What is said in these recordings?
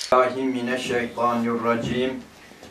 Mineşşeytanirracim.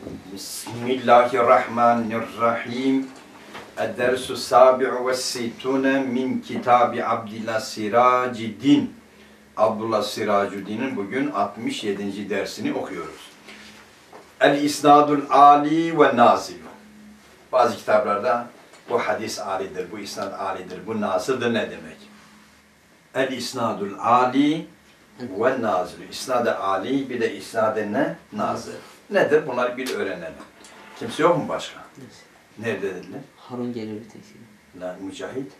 Bismillahirrahmanirrahim. Ed-dersu sabi'u ve sittune min kitabi Abdillah Siraciddin. Abdullah Siraciddin'in bugün 67. dersini okuyoruz. El-İsnadul Ali ve Nazil. Bazı kitaplarda bu hadis alidir, bu isnad alidir, bu nazildir ne demek? El-İsnadul Ali ve Nazil. İsnad-ı Ali bir de isnad-ı ne? Nazil. Nedir? Bunları bir öğrenelim. Kimse yok mu başka? Nerede dediler? Harun gelir bir tek şey. La Mücahit.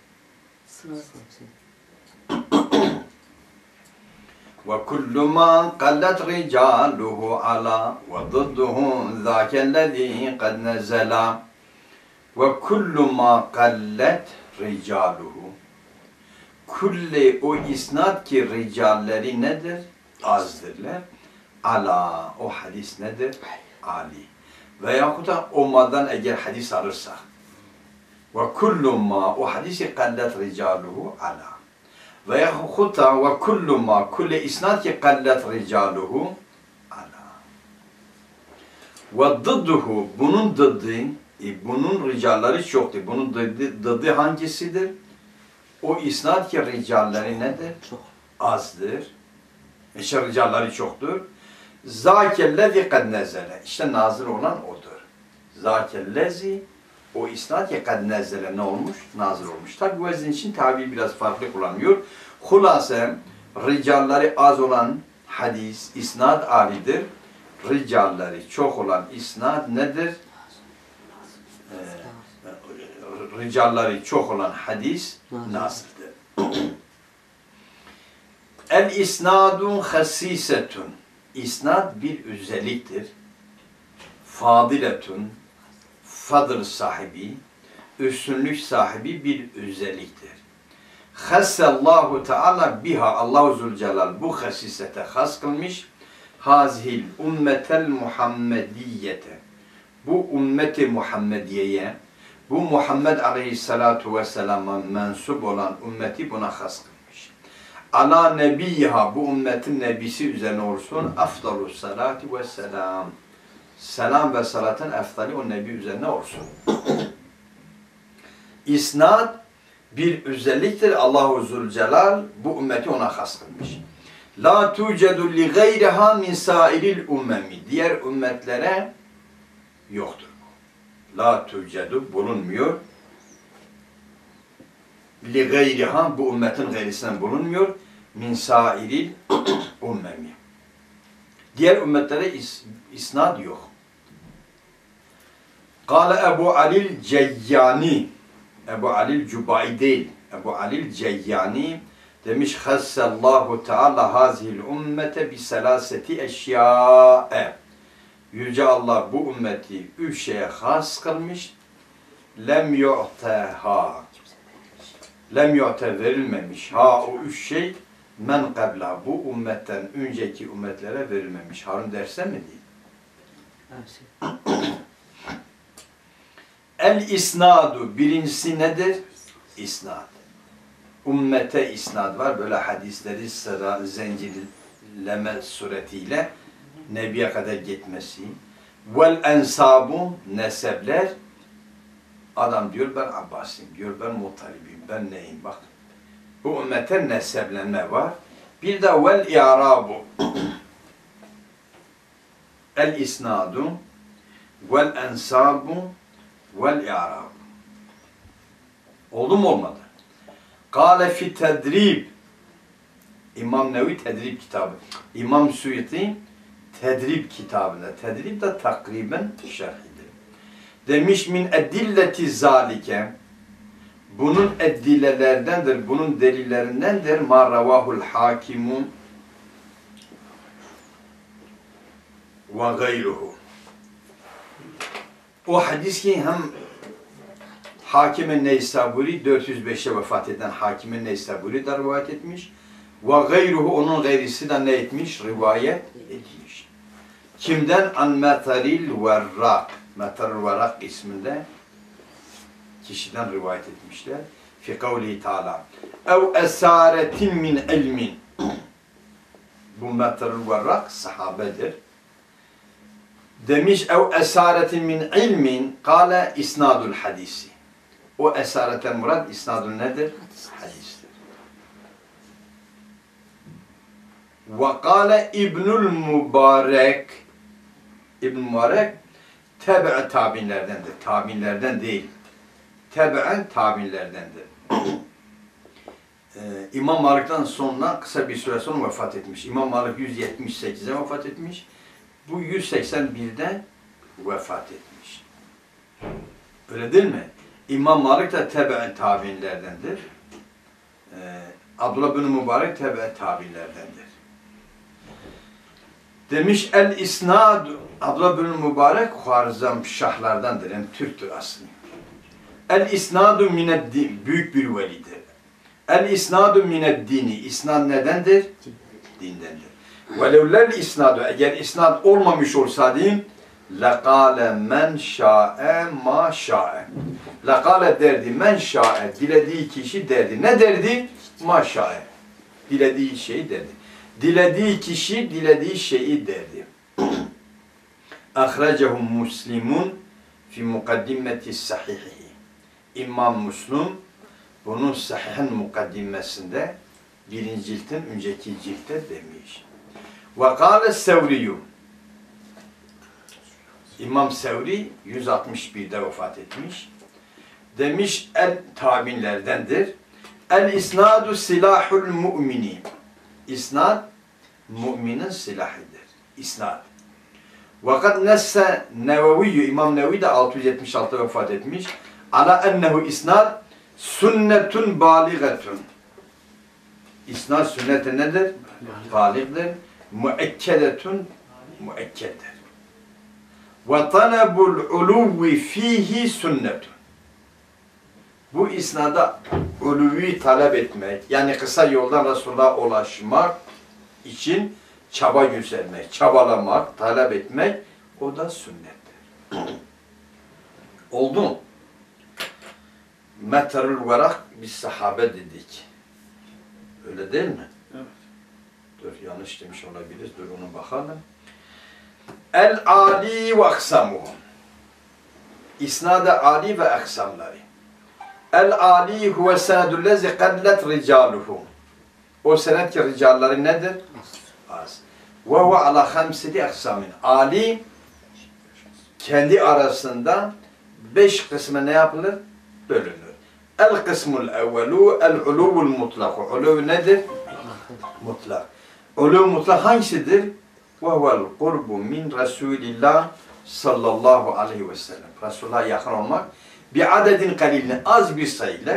Ve kullu man qallat ricaluhu ala ve zidduhu zâkellezî kad nezela. Ve kullu ma qallat ricaluhu. Kulli o isnad ki ricalleri nedir? Azdırlar. Ala o hadis nedir? Ali. Veyahut da olmadan eğer hadis alırsak. Ve kullu ma o hadisi qallat ricaluhu ala. Veyahut da ve kullu ma kulli isnad ki qallat ricaluhu ala. Ve zidduhu bunun zıddı bunun ricalleri çoktur. Bunun zıddı hangisidir? O isnad ki ricalleri nedir? Çok. Azdır. İşte ricalleri çoktur. Zâkellezî kad nezele. İşte nazil olan odur. Zâkellezî o isnad ki kad nezele ne olmuş? Nazil olmuş. Tabi bu vezin için tabi biraz farklı kullanıyor. Hulase ricalleri az olan hadis, isnad alidir. Ricalleri çok olan isnad nedir? Ricalleri çok olan hadis nazildir. El isnadun hasisetun. İsnad bir özelliktir. Fadiletun, fadıl sahibi, üstünlük sahibi bir özelliktir. Hassallahu Teala biha, Allahu Zülcelal bu hasisete has kılmış. Hazihil ümmetel Muhammediyete. Bu ümmeti Muhammediye'ye, bu Muhammed Aleyhisselatu Vesselam'a mensup olan ümmeti buna has kılmış. Ala nebiyha bu ümmetin nebisi üzerine olsun afdalu salati ve selam. Selam ve salatın efdali o nebi üzerine olsun. İsnad bir özelliktir. Allahu Zülcelal bu ümmeti ona has kılmış. La tucedu li gayriha min sairil ümmemi. Diğer ümmetlere yoktur. La tucedu bulunmuyor. Li gayriha bu ümmetin gayrisinden bulunmuyor. Min sairil ümmemi. Diğer ümmetlere isnad yok. Kâle Ebu Alil Ceyyani. Ebu Alil Cübai değil. Ebu Alil Ceyyani demiş hassallahu teala hazihil ümmete bi selaseti eşyâe. Yüce Allah bu ümmeti üç şeye has kılmış. Lem yu'teha. Lem yu'te verilmemiş. Ha o üç şey men kabla bu ümmetten önceki ümmetlere verilmemiş. Harun derse mi değil? Evet. El isnadu birincisi nedir? İsnad. Ümmete isnad var. Böyle hadisleri sıra zincirleme suretiyle Nebi'ye kadar gitmesi. Vel ensabu nesepler. Adam diyor ben Abbas'ıyım, diyor ben Muttalib'im, ben neyim bak. Bu ümmete neseplenme var. Bir de vel i'rabu. El isnadu vel ensabu vel i'rabu. Oldu mu olmadı? Kâle fi tedrib. İmam Nevi tedrib kitabı. İmam Suyuti tedrib kitabında. Tedrib de takriben şerhidir. Demiş min edilleti zalike. Bunun eddilelerdendir, bunun delillerindendir. Ma ravahul hakimun ve gayruhu. O hadis ki hem Hakim-i Neysaburi 405'e vefat eden Hakim-i Neysaburi de rivayet etmiş. Ve gayruhu onun gayrisi de ne etmiş? Rivayet etmiş. Kimden? An Metaril Verrak. Metaril Verrak isminde kişiden rivayet etmişler. Fi kavlihi Teala. Ev esaretin min ilmin. Bu metrul varrak sahabedir. Demiş ev esaretin min ilmin kâle isnadul hadisi. O esareten murad isnadul nedir? Hadistir. Ve kâle İbnül Mübarek. İbn Mübarek tebe tabinlerdendir. Tabinlerden değil. Teben tabinlerdendir. İmam Malik'ten sonra kısa bir süre sonra vefat etmiş. İmam Malik 178'e vefat etmiş. Bu 181'de vefat etmiş. Öyle değil mi? İmam Malik de tebe tabinlerdendir. Abdullah bin Mübarek tebe tabinlerdendir. Demiş el isnad Abdullah bin Mübarek Harzam şahlardandır. Yani Türktür aslında. El isnadu mined din büyük bir velidir. El isnadu mined dini isnad nedendir? Dindendir. Velevlel isnadu eğer isnad olmamış olsaydı lekale men şa'e ma şa'e. Lekale derdi men şa'e dilediği kişi derdi. Ne derdi? Ma şa'e. Dilediği şeyi derdi. Dilediği kişi dilediği şeyi derdi. Ahracehum Muslimun fi mukaddimeti sahihihi. İmam Müslüm bunun sahihin mukaddimesinde birinci ciltin önceki ciltte demiş. Ve kâle Sevriyu. İmam Sevri 161'de vefat etmiş. Demiş el tabinlerdendir. El isnadu silahul mu'mini. İsnad müminin silahıdır. İsnad. Vakat nesse Neveviyyü, İmam Nevevi de 676'da vefat etmiş. Ala ennehu isnad sünnetun baligatun. İsnad sünneti nedir? Baligdir. Müekkedetun müekkeddir. Ve talabul uluvvi fihi sünnetun. Bu isnada uluvvi talep etmek, yani kısa yoldan Resulullah'a ulaşmak için çaba göstermek, çabalamak, talep etmek, o da sünnettir. Oldu mu? Metrul varak biz sahabe dedik. Öyle değil mi? Evet. Dur yanlış demiş olabiliriz. Dur ona bakalım. El-Ali ve aksamuhum. İsnad-ı Ali ve aksamları. El-Ali huve senedullezi kadlet ricaluhu. O senet ki ricalları nedir? Az. Ve huve ala hamsidi aksamin. Ali kendi arasında 5 kısmı ne yapılır? Bölünür. El kısmul evvelu el uluvul mutlaku. Uluv nedir? Mutlak. Uluv mutlak hangisidir? Ve huvel kurbu min Resulillah sallallahu aleyhi ve sellem. Resulullah'a yakın olmak bir adedin kalilini az bir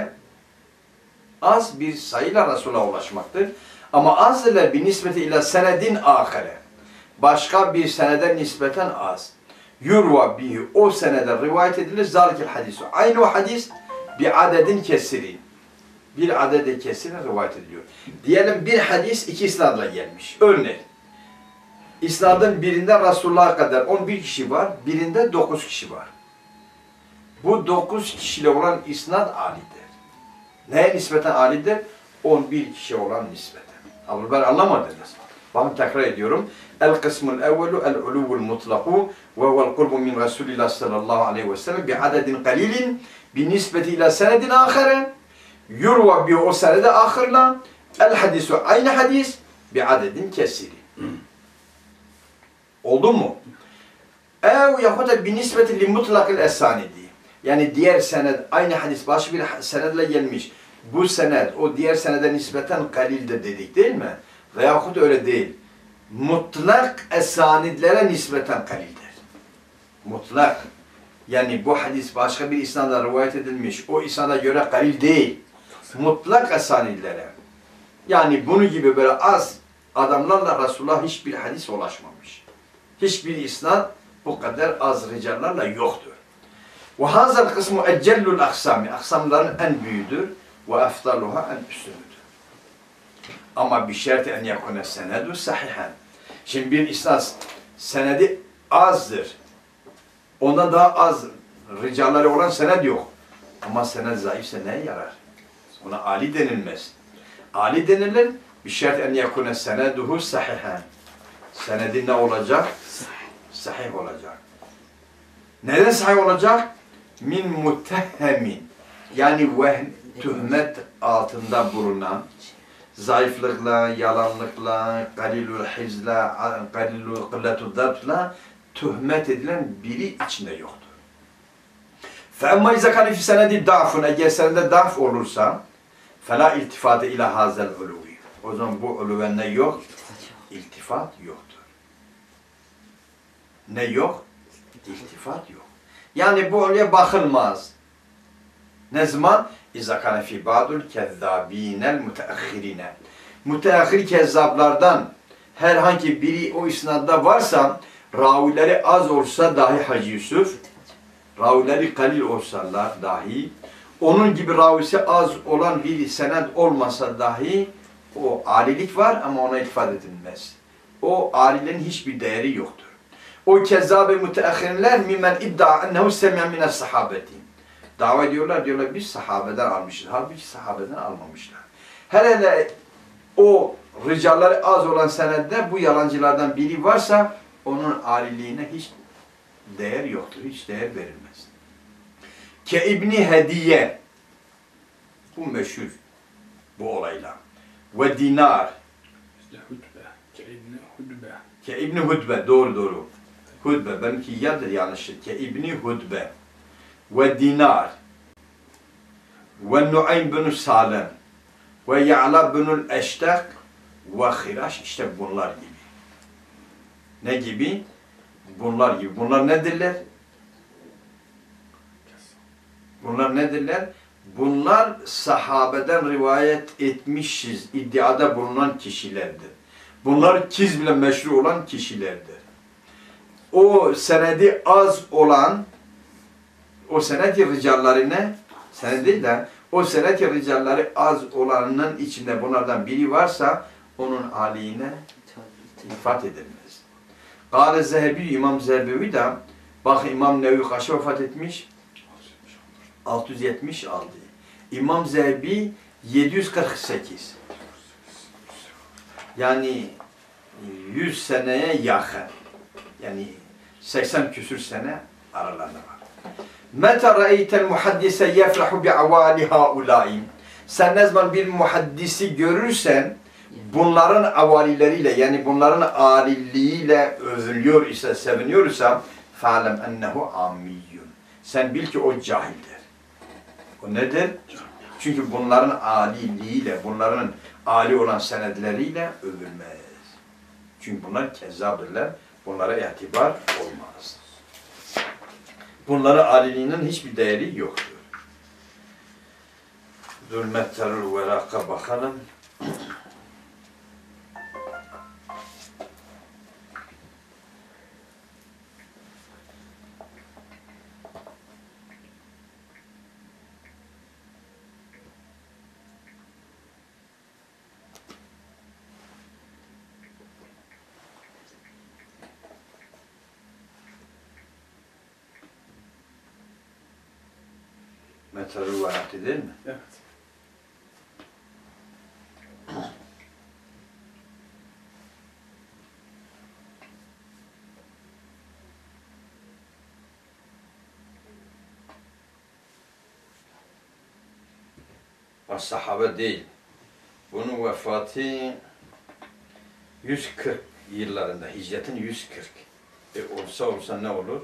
sayıyla Resulullah'a ulaşmaktır. Ama az ile bir nispeti ile senedin ahire. Başka bir seneden nispeten az. Yurva bihi o seneden rivayet edilir. Zalikil hadisu. Aynı o hadis bir adedin kesiri. Bir adede kesiri rivayet ediliyor. Diyelim bir hadis 2 isnadla gelmiş. Örneğin. İsnadın birinde Resulullah'a kadar 11 kişi var. Birinde 9 kişi var. Bu 9 kişiyle olan isnad alidir. Neye nispeten alidir? 11 kişi olan nispeten. Ama ben anlamadınız. Bakın tekrar ediyorum. El kısmul evvelu el uluvul mutlaku ve huvel kurbu min Resulillah sallallahu aleyhi ve sellem bi adedin kalilin bi nisbeti ila senedin ahire yurva bi o senede ahirla el hadisu aynı hadis bi adedin kesiri. Oldu mu? Ev yahut da bi nisbeti li mutlakil esanidi. Yani diğer sened aynı hadis başka bir senedle gelmiş. Bu sened o diğer senede nispeten kalildir dedik değil mi? Veyahut öyle değil. Mutlak esanidlere nispeten kalildir. Mutlak. Yani bu hadis başka bir isnadla rivayet edilmiş. O isnada göre kalil değil. Mutlak esanidlere. Yani bunu gibi böyle az adamlarla Resulullah hiçbir hadis ulaşmamış. Hiçbir isnad bu kadar az ricallarla yoktur. Ve hazal kısmı eccellul aksami. Aksamların en büyüğüdür. Ve eftaluha en üstünüdür. Ama bir şart en yakune senedu sahihen. Şimdi bir isnad senedi azdır. Ondan daha az ricalları olan sened yok. Ama sened zayıfse neye yarar? Ona ali denilmez. Ali denilir Bişert en yekune seneduhu sahihen. Senedi ne olacak? Sahih olacak. Neden sahih olacak? Min mutehhemin. Yani tuhmet altında bulunan, zayıflıkla, yalanlıkla, galilul hizla, galilul kılletu dabtla tuhmet edilen biri içinde yoktur. فَاَمَّا اِذَا كَانِ فِي سَنَدِ دَعْفٌ Eğer senede da'f olursa فَلَا اِلْتِفَاتَ اِلَى هَذَا الْعُلُوِيِّ O zaman bu uluven ne yok? İltifat yoktur. Ne yok? İltifat yok. Yani bu oluya bakılmaz. Ne zaman? اِذَا كَانَ فِي بَعْدُ الْكَذَّاب۪ينَ الْمُتَأَخِّرِينَ Müteahhir kezzaplardan herhangi biri o isnadda varsa, ravileri az olsa dahi Hacı Yusuf, ravileri kalil olsalar dahi, onun gibi ravisi az olan bir sened olmasa dahi, o alilik var ama ona iltifat edilmez. O alilerin hiçbir değeri yoktur. O kezzab-ı müteahhirler mimmen iddia ennehu semi'a mines sahabeti. Dava ediyorlar, biz sahabeden almışız. Halbuki sahabeden almamışlar. Hele o ricalları az olan senedde bu yalancılardan biri varsa onun aliliğine hiç değer yoktur, hiç değer verilmez. Ke İbni Hediye, bu meşhur bu olayla. Ve Dinar, Ke İbni Hudbe, doğru. Hudbe, benimki yadır yanlıştır. Ke İbni Hudbe. Ve Dinar. Ve Nuaym bin Salem. Ve Ya'la bin Eştak. Ve Hiraş, işte bunlar gibi. Ne gibi? Bunlar gibi. Bunlar nedirler? Bunlar sahabeden rivayet etmişiz, iddiada bulunan kişilerdir. Bunlar kizble meşru olan kişilerdir. O senedi az olan, o senedi ricallarına, sened değil de, o senedi ricalları az olanın içinde bunlardan biri varsa, onun aleyhine iltifat edilmez. Kâle Zehebi, İmam Zehebi de, bak İmam Nevi kaça vefat etmiş? 676. İmam Zehebi 748. Yani 100 seneye yakın. Yani 80 küsür sene aralarında var. Meta ra'eytel muhaddise yefrahu bi'avali haulâi. Sen ne zaman bir muhaddisi görürsen bunların avalileriyle yani bunların alilliğiyle övülüyor ise, seviniyorsa fa'lem ennehu amiyyun. Sen bil ki o cahildir. O nedir? Çünkü bunların aliliğiyle, bunların âli olan senedleriyle övülmez. Çünkü bunlar kezzabdırlar, bunlara itibar olmaz. Bunlara aliliğinin hiçbir değeri yoktur. Zulmetterul Velak'a bakalım. Metarul Velak'tı değil mi? Evet. Sahabe değil. Bunun vefatı 140 yıllarında, hicretin 140. Olsa ne olur?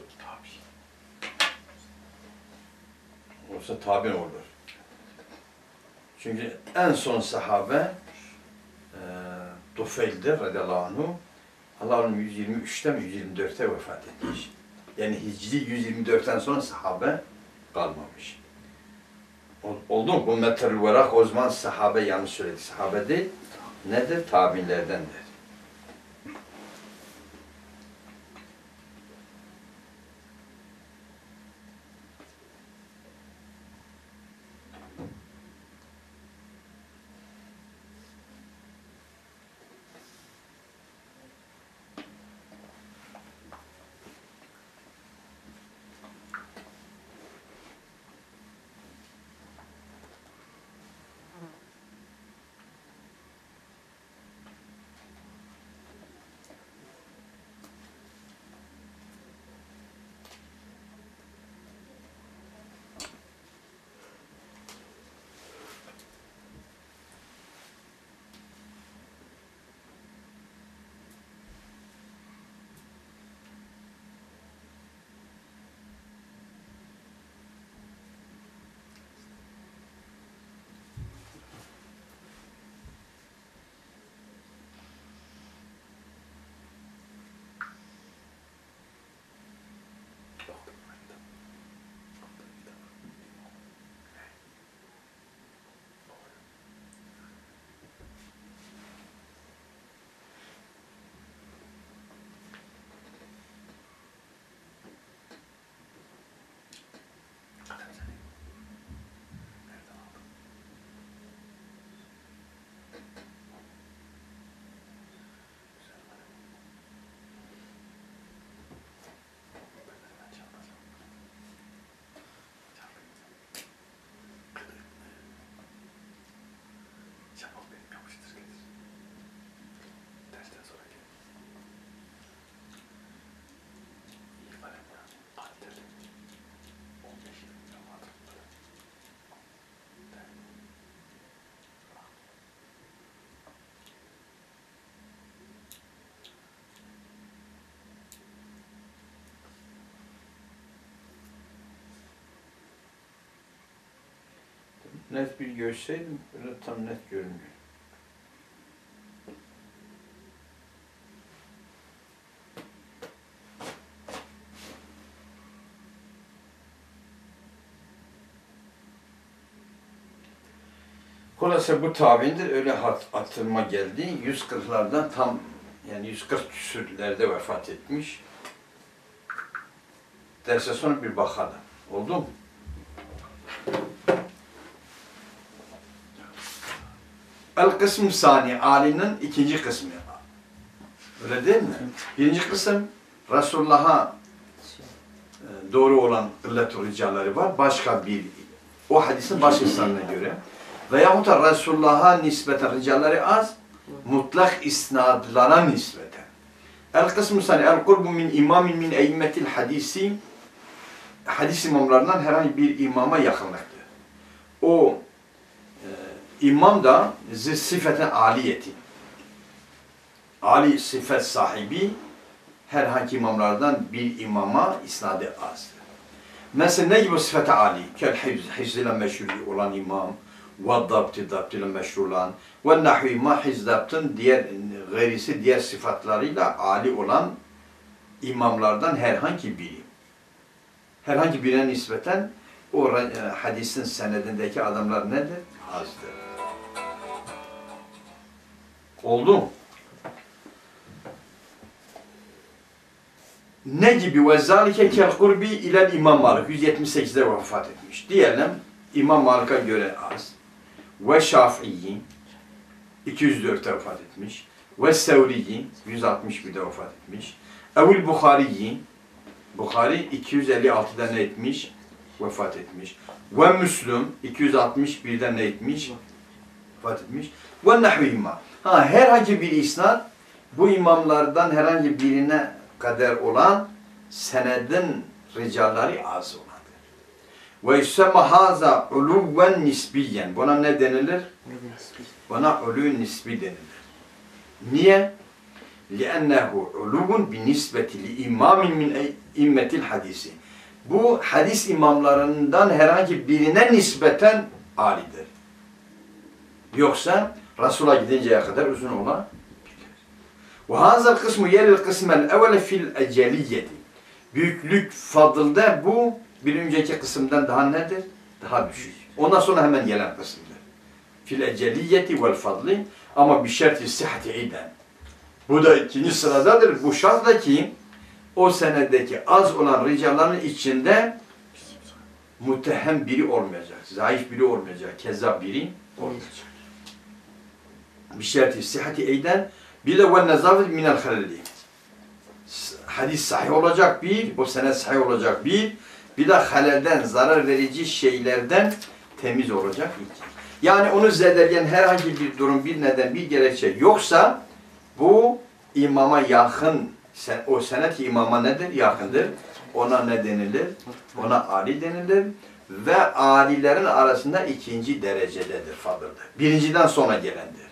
Olsa tabi olur. Çünkü en son sahabe Tufeil'dir radıyallahu anhu. Allah onun 123'te mi 124'te vefat etmiş. Yani Hicri 124'ten sonra sahabe kalmamış. Oldu mu? Bu metrül verak o zaman sahabe yanlış söyledi. Sahabe değil. Nedir? Tabi'inlerdendir. net bir görseydim, öyle tam net görünmüyor. Kolası bu tabiindir, öyle hatırıma geldi. 140'lardan tam, yani 140 küsürlerde vefat etmiş. Derse sonra bir bakalım. Oldu mu? El-Kısm-ı Sani, Ali'nin ikinci kısmı. Öyle değil mi? Birinci kısım, Resulullah'a doğru olan illet-i ricaları var. Başka bir, o hadisin baş insanına göre. Veyahut da Resulullah'a nispeten ricaları az, mutlak isnadlara nispeten. El-Kısm-ı Sani, El-Kurbu min imamin min eymmetil hadisi, hadis imamlarından herhangi bir imama yakınlıktır. O imam da sıfeten aliyeti. Ali sıfet sahibi herhangi imamlardan bir imama isnadı azdır. Mesela ne gibi sıfet ali? Kel hifz ile meşhur olan imam, ve dabt ile meşhur olan, ve nahvi ma hifzdaptın diğer gayrisi diğer sıfatlarıyla ali olan imamlardan herhangi biri. Herhangi birine nispeten o hadisin senedindeki adamlar nedir? Azdır. Oldu mu? Ne gibi? Ve zâlike kel kurbi ilel İmam Malik 178'de vefat etmiş. Diyelim İmam Malik'a göre az. Ve Şafii 204'te vefat etmiş. Ve Sevri'yi 161'de vefat etmiş. Evul Bukhari'yi Bukhari 256'da ne etmiş? Vefat etmiş. Ve Müslüm 261'de ne etmiş? Vefat etmiş. Ve nahvihima. Herhangi bir isnad bu imamlardan herhangi birine kadar olan senedin ricalleri az olandır. Ve yusemma haza uluven nisbiyen. Buna ne denilir? Buna ulu nisbi denilir. Niye? لِأَنَّهُ عُلُوٌ بِنِسْبَةِ لِإِمَامٍ مِنْ اِمَّةِ الْحَدِيثِ. Bu hadis imamlarından herhangi birine nispeten alidir. Yoksa Resul'a gidinceye kadar uzun olabilir. وَهَذَا الْقِسْمُ يَلِ الْقِسْمَ الْاَوَلَ فِي الْاَجَلِيَّةِ. Büyüklük, fadılda bu bir önceki kısımdan daha nedir? Daha düşük. Ondan sonra hemen gelen kısımdır. فِي الْاَجَلِيَّةِ وَالْفَضْلِ. Ama bir şart-ı sıhhati iden. Bu da ikinci sıradadır. Bu şartla ki o senedeki az olan ricaların içinde mutehem biri olmayacak, zayıf biri olmayacak, kezzap biri olmayacak. Bir şart-ı sıhhati iden bir de ve nezafet minel halali. Hadis sahih olacak bir, o senet sahih olacak bir de halalden, zarar verici şeylerden temiz olacak iki. Yani onu zedelgen herhangi bir durum, bir neden, bir gerekçe yoksa bu imama yakın, o senet imama nedir? Yakındır. Ona ne denilir? Ona ali denilir. Ve alilerin arasında ikinci derecededir, fadıldır. Birinciden sonra gelendir.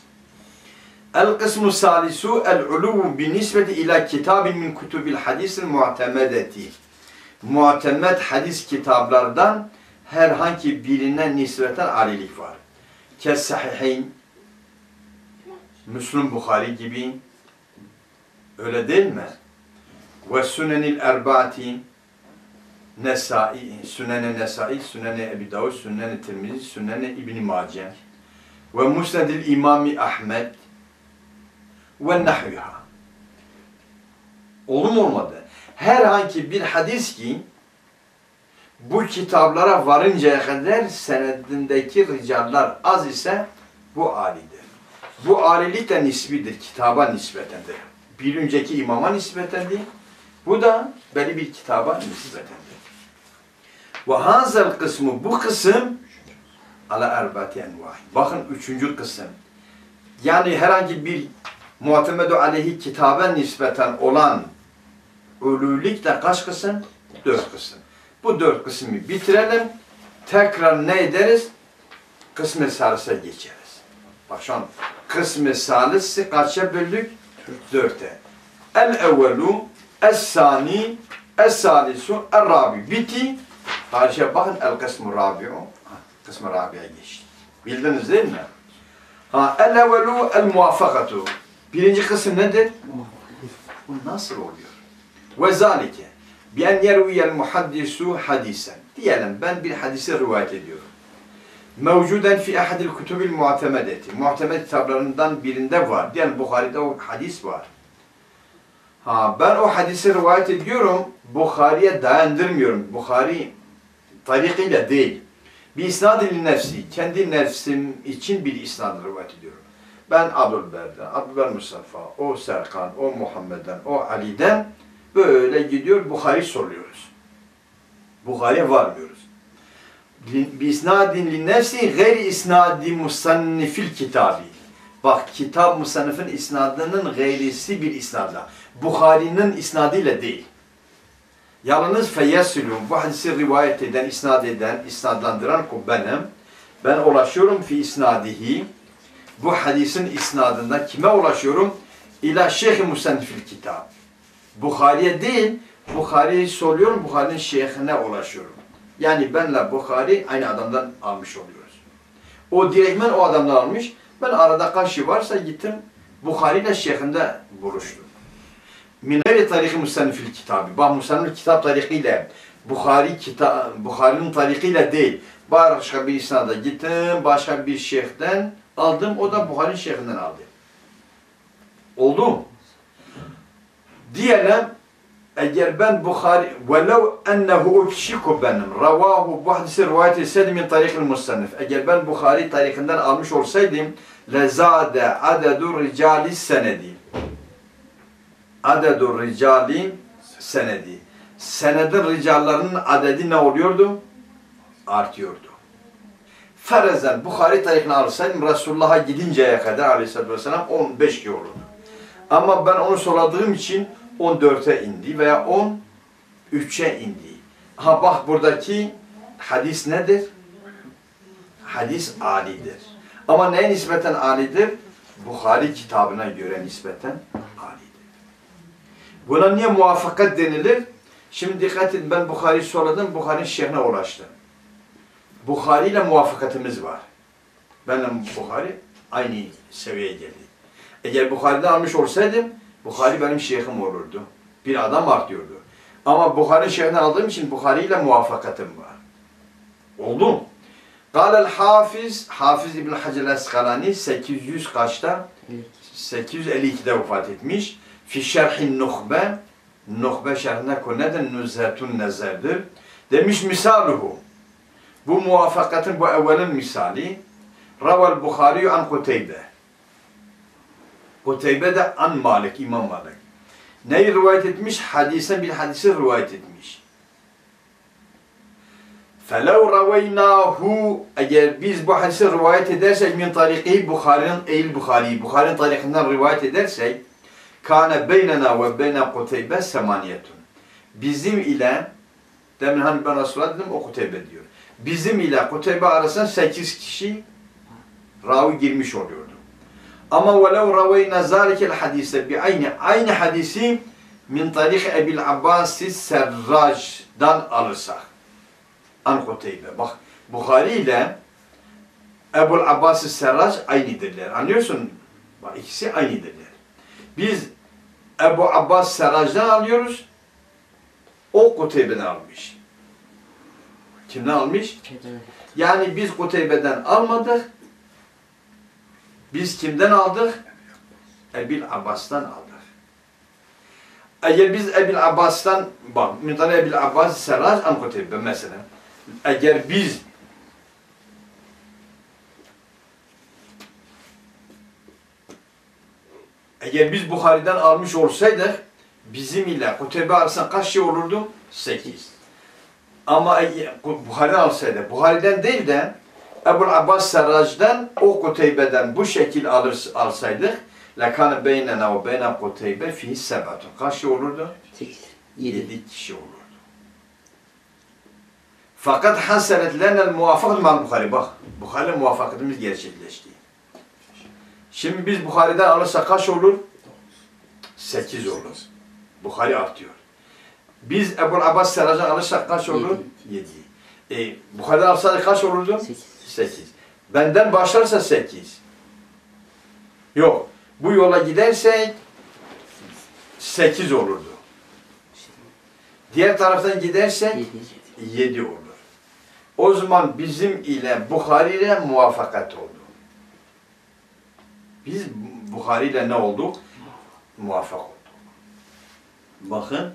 El-kısmu salisu el-uluvu binisbeti ila kitabin min kutubil hadisil mu'temedeti. Mu'temed hadis kitaplardan herhangi birine nispeten alilik var. Kes-sahihayn, Müslüm Bukhari gibi, öyle değil mi? Ve Sünenil Erbaati, Nesai, Sünene Nesai, Sünene Ebi Davud, Sünene Tirmizi, Sünene İbn-i Mace ve Musnedil İmami Ahmed ve Nahviha. Olur mu olmadı? Herhangi bir hadis ki bu kitaplara varıncaya kadar senedindeki ricallar az ise bu alidir. Bu alilik de nisbidir, kitaba nispetendir. Bir önceki imama nispetendir. Bu da belli bir kitaba nispetendir. Ve hazel kısmı, bu kısım ala erbati envahi. Bakın üçüncü kısım. Yani herhangi bir muhtemedu aleyhi kitaba nispeten olan ululik de kaç kısım? 4 kısım. Bu 4 kısmı bitirelim. Tekrar ne ederiz? Kısm-ı salise geçeriz. Bak şu an kısm-ı salisi kaça böldük? 4'e. El-evvelu, es-sani, es-salisu, el-rabi. Bitti. Karşıya bakın el-kısm-ı rabi'u. kısmı Rabi'ye geçti. Bildiniz değil mi? Ha, el-evvelu el-muvaffakatu. Birinci kısım nedir? Bu nasıl oluyor? Ve zalike bi en yerviyel muhaddisu hadisen. Diyelim ben bir hadisi rivayet ediyorum. Mevcuden fi ahadil kutubil mu'temedeti. Mu'temed kitaplarından birinde var. Diyelim Bukhari'de o hadis var. Ha, ben o hadisi rivayet ediyorum. Bukhari'ye dayandırmıyorum. Bukhari tarikiyle değil. Bir isnad-ı nefsi. Kendi nefsim için bir isnad rivayet ediyorum. Ben Abdülber'den, Abdülber Mustafa, o Serkan, o Muhammed'den, o Ali'den böyle gidiyor, Bukhari soruyoruz. Bukhari'ye varmıyoruz. Bisnadin li nefsi gayri isnadi musannifil kitabi. Bak, kitap musannifin isnadının gayrisi bir isnadla. Bukhari'nin isnadıyla değil. Yalnız feyesilun, bu hadisi rivayet eden, isnadlandıran benim. Ben ulaşıyorum fi isnadihi. Bu hadisin isnadında kime ulaşıyorum? İla şeyh-i musannifil kitab. Bukhari'ye değil, Bukhari'yi soruyorum, Bukhari'nin şeyhine ulaşıyorum. Yani benle Bukhari aynı adamdan almış oluyoruz. O direktmen o adamdan almış. Ben arada kaç şey varsa gittim, Bukhari ile şeyhinde buluştum. Min gayri tariki musannifil kitabı. Bak, musannifil kitap tarikiyle, Bukhari'nin tarikiyle değil. Başka bir isnada gittim, başka bir şeyhten aldım, o da Bukhari'nin şeyhinden aldı. Oldu mu? Diyelim, eğer ben Bukhari, velev ennehu o kişi benim, ravahu bu hadisi rivayet etseydim min tarikil musannif. Eğer ben Bukhari tarikinden almış olsaydım, lezade adedur ricali senedi. Adedur ricali senedi. Senedin ricallarının adedi ne oluyordu? Artıyordu. Ferezen Bukhari tarikini alsaydım Resulullah'a gidinceye kadar aleyhissalatü vesselam 15 kişi olurdu. Ama ben onu soradığım için 14'e indi veya 13'e indi. Ha bak, buradaki hadis nedir? Hadis alidir. Ama neye nispeten alidir? Bukhari kitabına göre nispeten alidir. Buna niye muvaffakat denilir? Şimdi dikkat edin, ben Bukhari'yi soradım, Bukhari'nin şeyhine ulaştım. Bukhari ile muvaffakatımız var. Benimle Bukhari aynı seviyeye geldi. Eğer Bukhari'den almış olsaydım, Bukhari benim şeyhim olurdu. Bir adam artıyordu. Ama Bukhari'nin şeyhinden aldığım için Bukhari ile muvaffakatım var. Oldu mu? Kâlel Hafiz, Hafiz İbn Hacer el-Eskalani 800 kaçta? 852'de vefat etmiş. Fi şerhin nuhbe, nuhbe şerhine konedir, nüzhetun nezerdir. Demiş misaluhu. Bu muvaffakatın, bu evvelin misali. Raval Bukhari an Kuteybe. Kuteybe de an Malik, İmam Malik. Neyi rivayet etmiş? Hadisen bir hadisi rivayet etmiş. فَلَوْ رَوَيْنَاهُ Eğer biz bu hadisi rivayet edersek min tarikihi Bukhari'nin Bukhari'nin tarikinden rivayet edersek kâne beynena ve beyne Kuteybe semaniyetun. Bizim ile, demin hani ben Resulullah dedim, o Kuteybe diyor. Bizim ile Kuteybe arasında 8 kişi ravi girmiş oluyordu. Ama وَلَوْ رَوَيْنَا ذَٰلِكَ الْحَدِيثَ aynı hadisi min tarih Ebil Abbas-ı Serraj'dan alırsak. An Kuteybe. Bak, Bukhari ile Ebul Abbas-ı Serraj aynıdırlar. Anlıyorsun? Bak, ikisi aynıdırlar. Biz Ebu Abbas Serraj'dan alıyoruz. O Kuteybe'den almış. Kimden almış? Yani biz Kuteybe'den almadık. Biz kimden aldık? Ebil Abbas'tan aldık. Eğer biz Ebil Abbas'tan, bak, Müntane Ebil Abbas Serraj an Kuteybe mesela. Eğer biz Bukhari'den almış olsaydık, bizim ile Kuteybe arasında kaç şey olurdu? 8. Ama Bukhari'den alsaydı, Bukhari'den değil de Ebul Abbas Serraj'dan, o Kuteybe'den bu şekil alsaydık, لَكَانَ بَيْنَنَا وَبَيْنَا Kuteybe فِيهِ سَبَةٌ. Kaç şey olurdu? 8. 7 kişi olurdu. Fakat haselet lenel muvaffakat mal Bukhari. Bak, Bukhari'yle muvaffakatımız gerçekleşti. Şimdi biz Bukhari'den alırsak kaç olur? 8 olur. Bukhari artıyor. Biz Ebul Abbas Serraj'dan alırsak kaç olur? 7. Bukhari'den alsaydık kaç olurdu? 8. Benden başlarsa 8. Yok. Bu yola gidersek 8 olurdu. Diğer taraftan gidersek 7 olur. O zaman bizim ile Bukhari ile muvaffakat oldu. Biz Bukhari ile ne olduk? Muvaffak olduk. Bakın.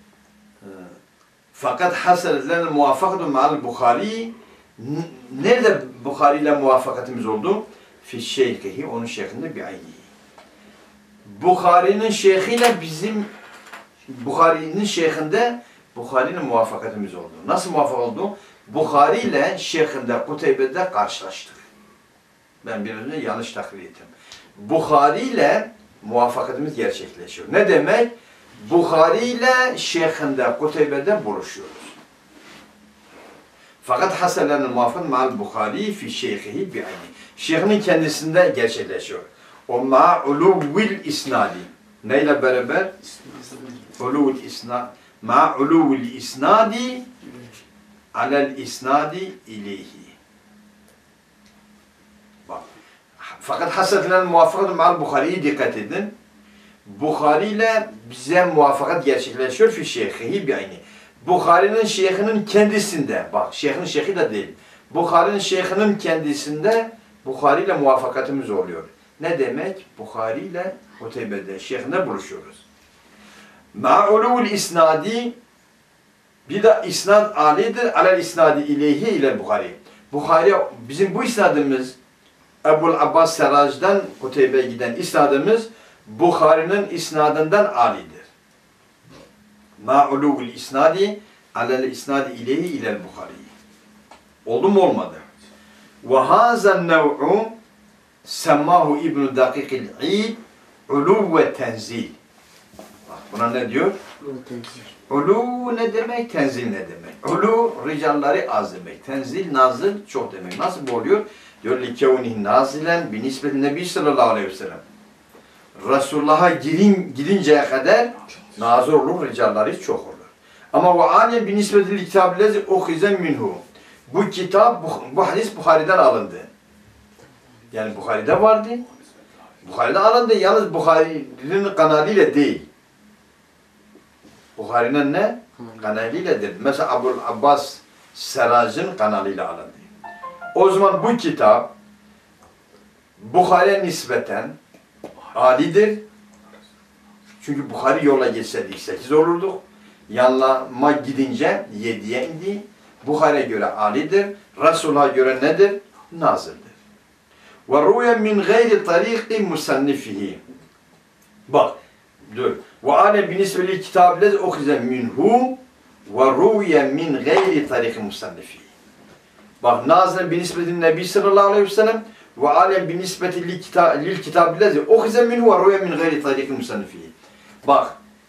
Fakat hasreten muvaffakatun ma'al Bukhari. Nerede Bukhari ile muvaffakatimiz oldu? Fi şeyhihi, onun şeyhinde bi'aynihi. Bukhari'nin şeyhiyle bizim Bukhari'nin şeyhinde Bukhari'nin muvaffakatimiz oldu. Nasıl muvaffak oldu? Bukhari ile şeyhinde Kuteybe'de karşılaştık. Ben biraz önce yanlış takdir ettim. Bukhari ile muvaffakatimiz gerçekleşiyor. Ne demek? Bukhari ile şeyhinde Kuteybe'de buluşuyoruz. Fakat haselen muvaffakat ma'al Bukhari fi şeyhihi bi'ayni. Şeyhinin kendisinde gerçekleşiyor. O ma'uluvil isnadi. Neyle beraber? Uluvil isnadi. Ma'uluvil isnadi alel isnadi ileyhi. Bak. Fakat haselen muvaffakat ma'al Bukhari'ye dikkat edin. Bukhari ile bize muvaffakat gerçekleşiyor fi şeyhihi bi'ayni. Bukhari'nin şeyhinin kendisinde, bak şeyhin şeyhi de değil. Bukhari'nin şeyhinin kendisinde Bukhari ile muvaffakatımız oluyor. Ne demek? Bukhari ile Kuteybe'de, şeyhinde buluşuyoruz. Ma'ulul isnadi, bir de isnad alidir, alel isnadi ileyhi ile Bukhari. Bukhari, bizim bu isnadımız Ebul Abbas Seraj'dan Kuteybe'ye giden isnadımız Bukhari'nin isnadından alidir. Ma'ulul isnadi alel isnadi ileyhi ile Bukhari. Oldu mu olmadı? Ve hazen nev'u semmahu İbn-i Dakikil İd ulu ve tenzil. Bak buna ne diyor? Ulu ne demek? Tenzil ne demek? Ulu ricalları az demek. Tenzil nazil çok demek. Nasıl bu oluyor? Diyor li kevnihi nazilen bi nisbeti nebi sallallahu aleyhi ve sellem. Resulullah'a gidinceye kadar nazil olur, ricalları çok olur. Ama ve âlen bi nisbeti kitabillezi uhizen minhu. Bu kitap, bu hadis Bukhari'den alındı. Yani Bukhari'de vardı. Bukhari'den alındı. Yalnız Bukhari'nin kanalıyla değil. Bukhari'nin ne? Kanalıyla değil. Mesela Abul Abbas Seraj'ın kanalıyla alındı. O zaman bu kitap Bukhari'ye nispeten alidir. Çünkü Bukhari yola geçseydik 8 olurduk. Yanlama gidince 7'ye indi. Bukhari'ye göre alidir. Resulullah'a göre nedir? Nazildir. Ve ruye min gayri tariqi musannifihi. Bak, dur. Ve âle binisbeli kitabillezi okhize minhu ve ruye min gayri tariqi musannifihi. Bak, nazil binisbeti nebi sallallahu aleyhi ve sellem ve âle binisbeti lil kitabillezi okhize minhu ve ruye min gayri tariqi musannifihi. Bak,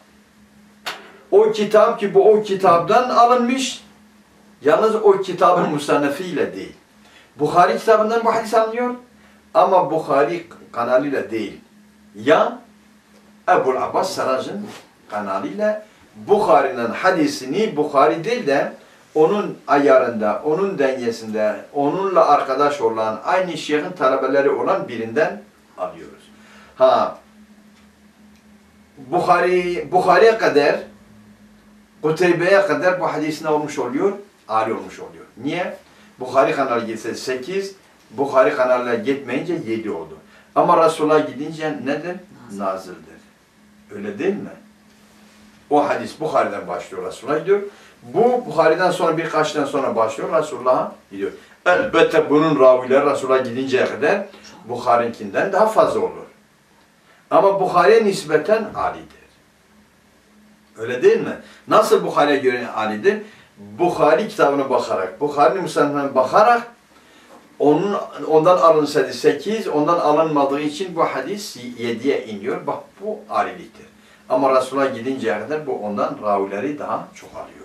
o kitap ki bu o kitaptan alınmış, yalnız o kitabın musannefiyle değil. Bukhari kitabından bu hadis alınıyor ama Bukhari kanalıyla değil. Ya Ebul Abbas Seraj'ın kanalıyla Bukhari'nin hadisini Bukhari değil de onun ayarında, onun dengesinde, onunla arkadaş olan, aynı şeyhin talebeleri olan birinden alıyoruz. Ha, Bukhari'ye kadar, Kuteybe'ye kadar bu hadis ne olmuş oluyor? Ali olmuş oluyor. Niye? Bukhari kanalı gitse 8, Bukhari kanalına gitmeyince 7 oldu. Ama Resulullah'a gidince nedir? Nazildir. Öyle değil mi? O hadis Bukhari'den başlıyor, Resulullah'a gidiyor. Bu Bukhari'den sonra birkaçtan sonra başlıyor, Resulullah'a gidiyor. Elbette bunun ravileri Resulullah'a gidinceye kadar Bukhari'nkinden daha fazla olur. Ama Bukhari'ye nispeten alidir. Öyle değil mi? Nasıl Bukhari'ye göre alidir? Bukhari kitabına bakarak, Bukhari'nin musannefine bakarak ondan alınsaydı 8, ondan alınmadığı için bu hadis 7'ye iniyor. Bak bu aliliktir. Ama Resulullah'a gidinceye kadar bu ondan ravileri daha çok alıyor.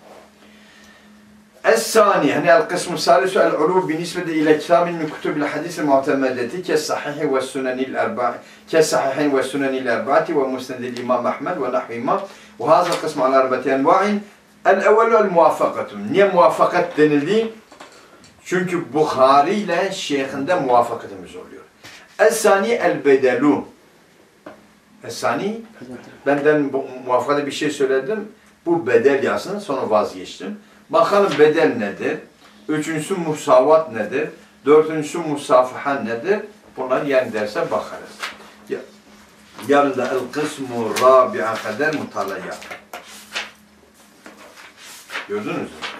Es-sani, hani el-kısmı salisu el-ulu binisbeti ile kitabin min kutubil hadis-i mu'temedeti kes-sahihi ve sünenil erba'i kes-sahihin ve sünenil erba'i ve musnedil imam Ahmed ve nahvima ve hazal kısmı al-arbati enva'in el-evvelu el-muvaffakatun. Niye muvaffakat denildi? Çünkü Bukhari ile şeyhinde muvafakatimiz oluyor. Es-sani el-bedelu. Es-sani, benden muvafakada bir şey söyledim. Bu bedel yazsın, sonra vazgeçtim. Bakalım bedel nedir? Üçüncüsü musavat nedir? Dördüncüsü musafaha nedir? Bunlar yani derse bakarız. Yarın da el-kısmu rabi'a kadar mutalaya. Gördünüz mü?